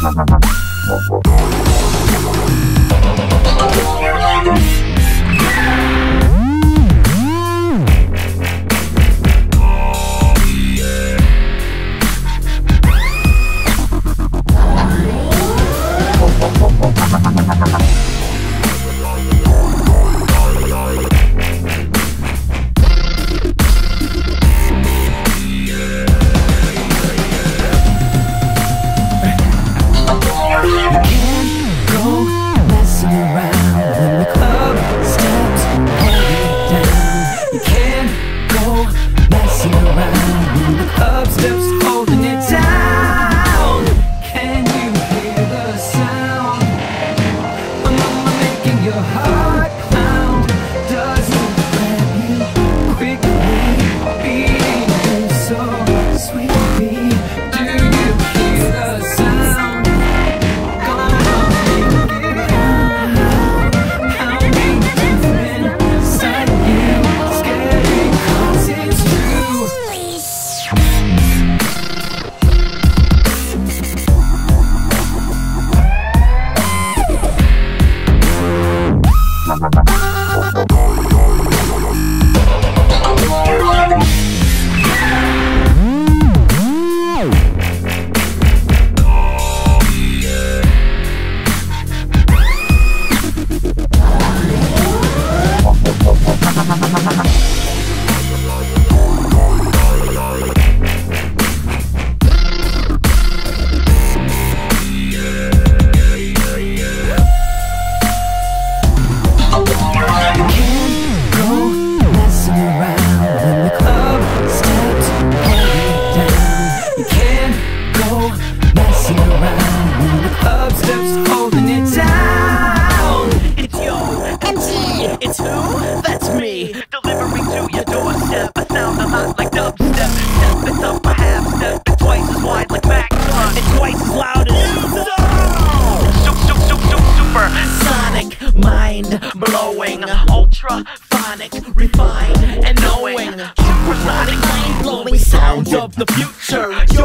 It's who? That's me, delivering to your doorstep. I sound a lot like dubstep. Step it up a half step, and twice as wide like Mac, and twice as loud as super sonic, mind blowing, ultra phonic, refined and knowing, supersonic, mind blowing sounds of the future.